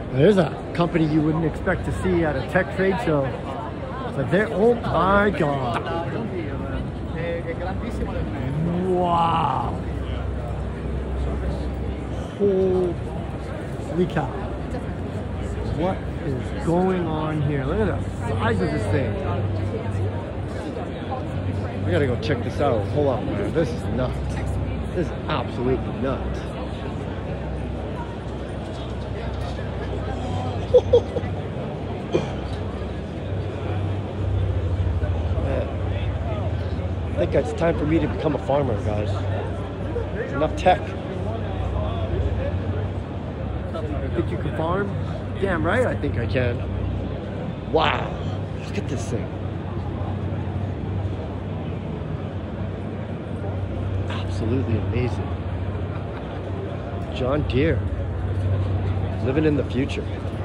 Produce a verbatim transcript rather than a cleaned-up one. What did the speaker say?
There's a company you wouldn't expect to see at a tech trade show. But they're, oh my God. Wow. Holy cow. What is going on here? Look at the size of this thing. We gotta go check this out. Hold on, man. This is nuts. This is absolutely nuts. Man, I think it's time for me to become a farmer, guys. Enough tech. Think you can farm? Damn right I think I can. Wow. Look at this thing. Absolutely amazing. John Deere. Living in the future.